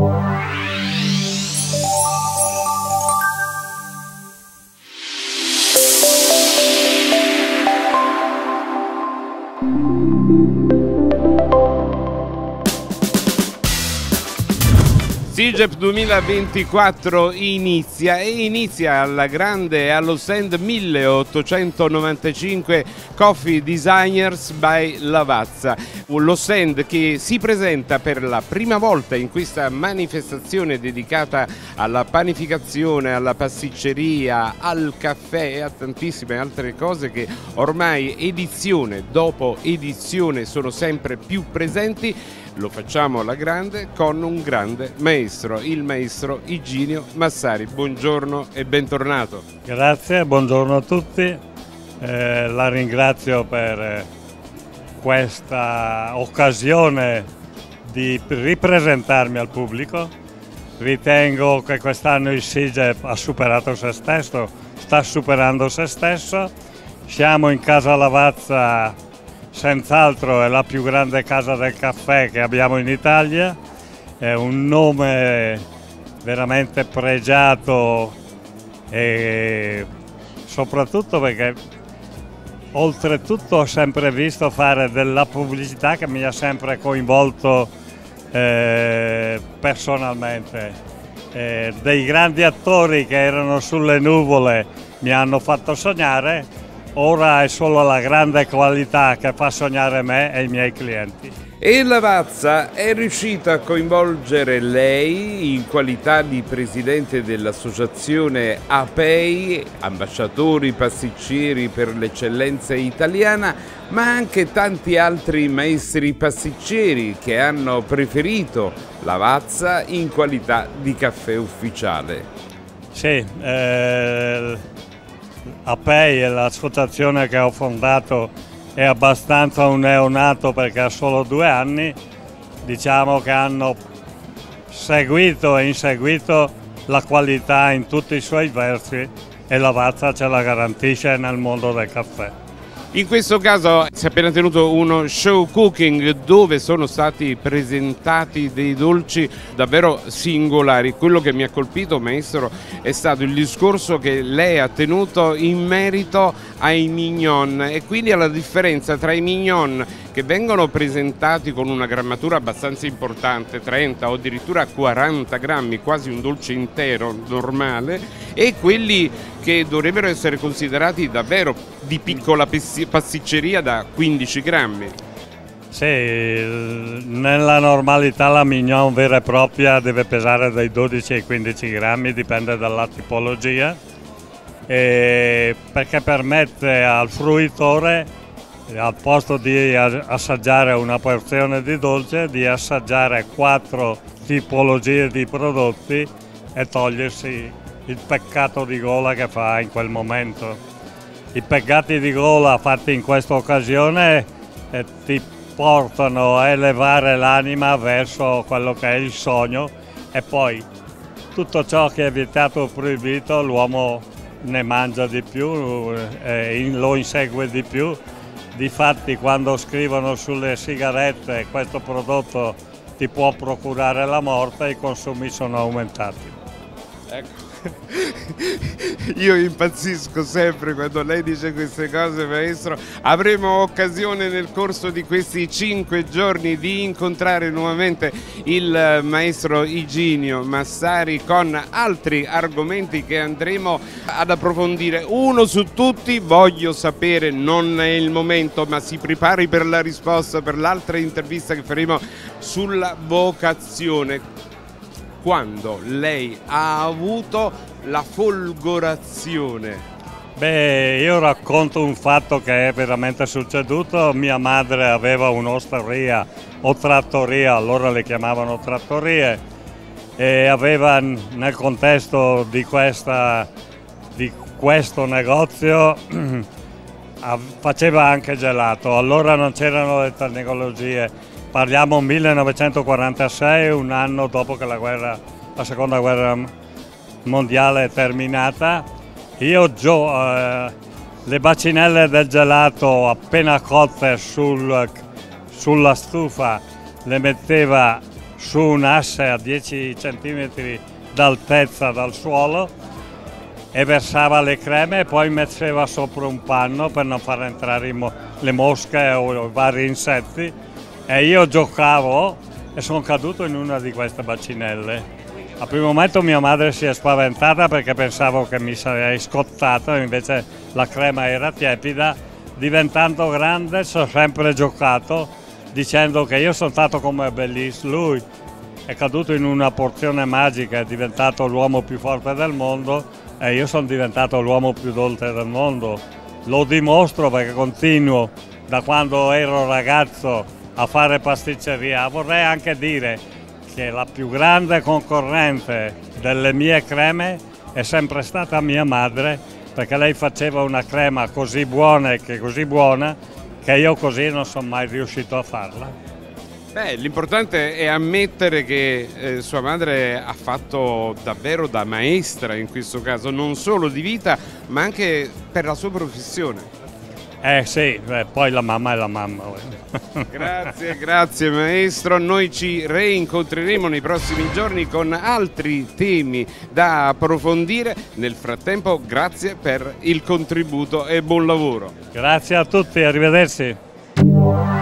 SIGEP 2024 inizia alla grande allo stand 1895 Coffee Designers by Lavazza, lo stand che si presenta per la prima volta in questa manifestazione dedicata alla panificazione, alla pasticceria, al caffè e a tantissime altre cose che ormai edizione dopo edizione sono sempre più presenti. Lo facciamo alla grande con un grande maestro, il maestro Iginio Massari. Buongiorno e bentornato. Grazie, buongiorno a tutti. La ringrazio per questa occasione di ripresentarmi al pubblico. Ritengo che quest'anno il SIGEP ha superato se stesso, sta superando se stesso. Siamo in Casa Lavazza. Senz'altro è la più grande casa del caffè che abbiamo in Italia, è un nome veramente pregiato e soprattutto perché oltretutto ho sempre visto fare della pubblicità che mi ha sempre coinvolto personalmente. Dei grandi attori che erano sulle nuvole mi hanno fatto sognare. Ora è solo la grande qualità che fa sognare me e i miei clienti. E Lavazza è riuscita a coinvolgere lei in qualità di presidente dell'associazione APEI, ambasciatori pasticceri per l'eccellenza italiana, ma anche tanti altri maestri pasticceri che hanno preferito Lavazza in qualità di caffè ufficiale. Sì, APEI è l'associazione che ho fondato, è abbastanza un neonato perché ha solo 2 anni. Diciamo che hanno seguito e inseguito la qualità in tutti i suoi versi e Lavazza ce la garantisce nel mondo del caffè. In questo caso si è appena tenuto uno show cooking dove sono stati presentati dei dolci davvero singolari. Quello che mi ha colpito, maestro, è stato il discorso che lei ha tenuto in merito ai mignon e quindi alla differenza tra i mignon che vengono presentati con una grammatura abbastanza importante, 30 o addirittura 40 grammi, quasi un dolce intero normale, e quelli che dovrebbero essere considerati davvero di piccola pasticceria da 15 grammi. Sì, nella normalità la mignon vera e propria deve pesare dai 12 ai 15 grammi, dipende dalla tipologia, perché permette al fruitore, al posto di assaggiare una porzione di dolce, di assaggiare 4 tipologie di prodotti e togliersi il peccato di gola che fa in quel momento. I peccati di gola fatti in questa occasione ti portano a elevare l'anima verso quello che è il sogno e poi tutto ciò che è vietato o proibito l'uomo ne mangia di più, lo insegue di più. Difatti quando scrivono sulle sigarette questo prodotto ti può procurare la morte, i consumi sono aumentati. Ecco. Io impazzisco sempre quando lei dice queste cose, maestro. Avremo occasione nel corso di questi 5 giorni di incontrare nuovamente il maestro Iginio Massari con altri argomenti che andremo ad approfondire. Uno su tutti, voglio sapere, non è il momento, ma si prepari per la risposta per l'altra intervista che faremo sulla vocazione. Quando lei ha avuto la folgorazione? Beh, io racconto un fatto che è veramente succeduto. Mia madre aveva un'osteria o trattoria, allora le chiamavano trattorie, e aveva nel contesto di questo negozio faceva anche gelato. Allora non c'erano le tecnologie. Parliamo 1946, un anno dopo che la seconda guerra mondiale è terminata. Io le bacinelle del gelato appena cotte sulla stufa le metteva su un asse a 10 cm d'altezza dal suolo e versava le creme e poi metteva sopra un panno per non far entrare le mosche o vari insetti, e io giocavo e sono caduto in una di queste bacinelle. Al primo momento mia madre si è spaventata perché pensavo che mi sarei scottato, invece la crema era tiepida. Diventando grande ho sempre giocato dicendo che io sono stato come Bellis, lui è caduto in una porzione magica, è diventato l'uomo più forte del mondo e io sono diventato l'uomo più dolce del mondo. Lo dimostro perché continuo da quando ero ragazzo a fare pasticceria. Vorrei anche dire che la più grande concorrente delle mie creme è sempre stata mia madre, perché lei faceva una crema così buona che io così non sono mai riuscito a farla. Beh, l'importante è ammettere che sua madre ha fatto davvero da maestra in questo caso, non solo di vita, ma anche per la sua professione. Sì, poi la mamma è la mamma. Grazie maestro, noi ci reincontreremo nei prossimi giorni con altri temi da approfondire. Nel frattempo grazie per il contributo e buon lavoro. Grazie a tutti, arrivederci.